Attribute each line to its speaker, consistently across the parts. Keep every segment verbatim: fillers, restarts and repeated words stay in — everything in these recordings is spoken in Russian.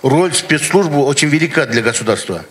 Speaker 1: роль спецслужбы очень велика для государства.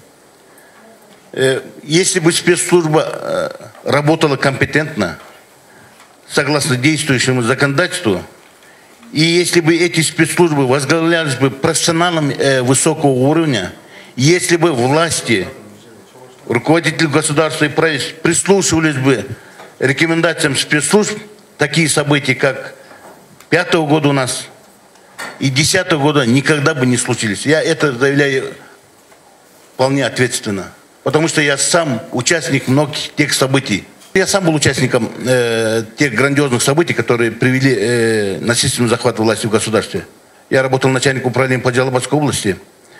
Speaker 1: Если бы спецслужба работала компетентно, согласно действующему законодательству, и если бы эти спецслужбы возглавлялись бы профессионалами высокого уровня, если бы власти, руководители государства и правительства прислушивались бы рекомендациям спецслужб, такие события, как пятого года у нас и десятого года никогда бы не случились. Я это заявляю вполне ответственно, потому что я сам участник многих тех событий. Я сам был участником э, тех грандиозных событий, которые привели э, к насильственному захвату власти в государстве. Я работал начальником управления по Джалабадской области.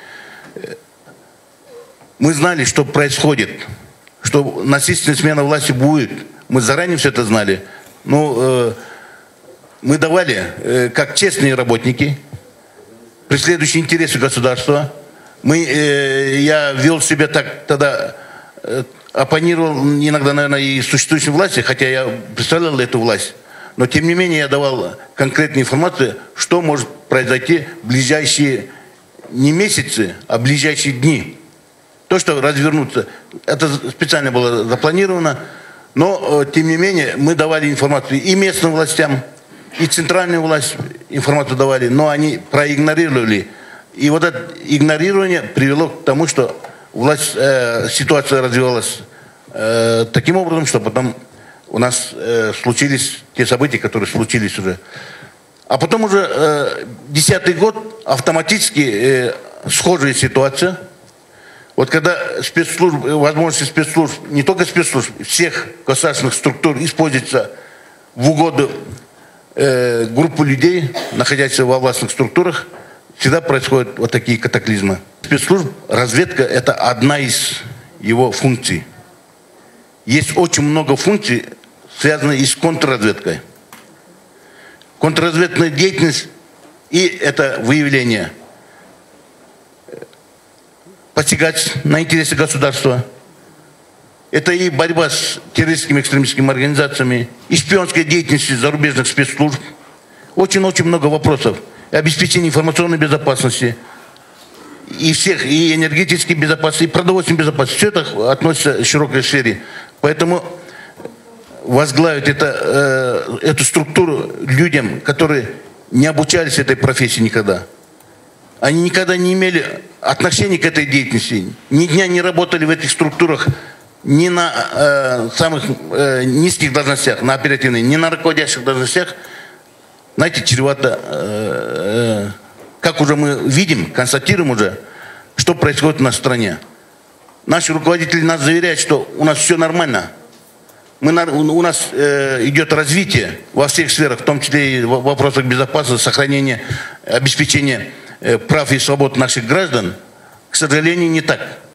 Speaker 1: Мы знали, что происходит, что насильственная смена власти будет. Мы заранее все это знали. Но э, мы давали, э, как честные работники, преследующие интересы государства. Мы, э, я вел себя так тогда... Э, оппонировал иногда, наверное, и существующей власти, хотя я представлял эту власть. Но, тем не менее, я давал конкретную информацию, что может произойти в ближайшие не месяцы, а в ближайшие дни. То, что развернуться, это специально было запланировано. Но, тем не менее, мы давали информацию и местным властям, и центральную власть информацию давали, но они проигнорировали. И вот это игнорирование привело к тому, что власть, э, ситуация развивалась э, таким образом, что потом у нас э, случились те события, которые случились уже. А потом уже э, десятый год автоматически э, схожая ситуация. Вот когда спецслужб, возможности спецслужб, не только спецслужб, всех государственных структур используются в угоду э, группы людей, находящихся во властных структурах, всегда происходят вот такие катаклизмы. Спецслужб, разведка – это одна из его функций. Есть очень много функций, связанных и с контрразведкой. Контрразведная деятельность и это выявление посягательств на интересы государства. Это и борьба с террористическими экстремистскими организациями, и шпионская деятельность зарубежных спецслужб. Очень-очень много вопросов. И обеспечение информационной безопасности, и всех, и энергетической безопасности, и продовольственной безопасности. Все это относится к широкой сфере. Поэтому возглавить это, э, эту структуру людям, которые не обучались этой профессии никогда. Они никогда не имели отношения к этой деятельности. Ни дня не работали в этих структурах ни на э, самых э, низких должностях, на оперативной, ни на руководящих должностях. Знаете, чревато, э, э, как уже мы видим, констатируем уже, что происходит у нас в стране. Наши руководители нас заверяют, что у нас все нормально. Мы, у нас э, идет развитие во всех сферах, в том числе и в вопросах безопасности, сохранения, обеспечения э, прав и свобод наших граждан. К сожалению, не так.